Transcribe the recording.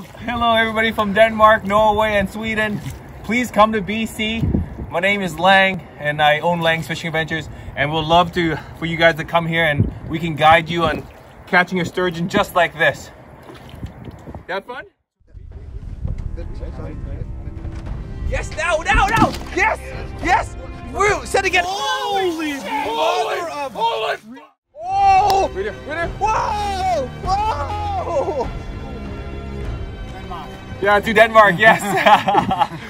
Hello everybody from Denmark, Norway and Sweden. Please come to BC. My name is Lang and I own Lang's Fishing Adventures, and we'll love for you guys to come here and we can guide you on catching your sturgeon just like this. You had fun? Yes, now! Yes! Yes! Woo! Set again! Holy mother of... Holy... Oh! Right here. Whoa! Whoa! Denmark. Yeah, to Denmark, yes.